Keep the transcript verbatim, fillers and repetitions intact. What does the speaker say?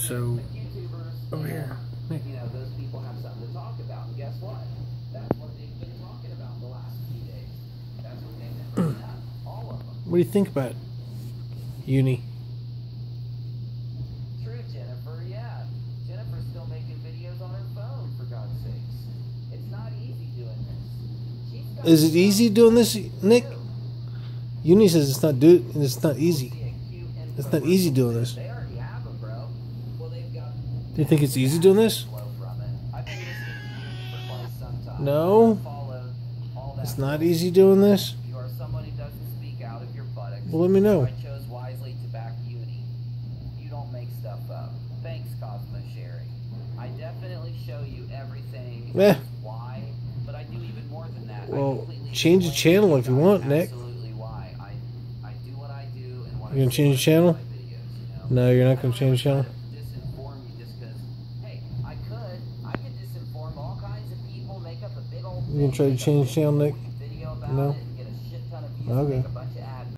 So over here, Nick. You know, those people have something to talk about, and guess what? That's what they've been talking about in the last few days. That's what they've been bringing up, all of them. What do you think about Uni? True, Jennifer, yeah. Jennifer's still making videos on her phone, for God's sakes. It's not easy doing this. She's got Is it easy doing this, Nick? Uni says it's not do it's not easy. It's not easy doing this. They already have them, bro. Well, they've got. Do you think it's easy doing this? No. It's not easy doing this. You are someone who doesn't speak out of your buttocks. Well, let me know. I chose wisely to back Uni. You don't make stuff up. Thanks, Cosmo Sherry. I definitely show you everything. Eh. Why? But I do even more than that. Well, change the channel if you want, Nick. Absolutely why. I I do what I do and what You gonna change the channel? No, you're not gonna change the channel. Disinform you just because. Hey, I could. I could disinform all kinds of people. Make up a big old. You gonna try to change the channel, Nick? Video about No. it and get a shit ton of views. Okay. Make a bunch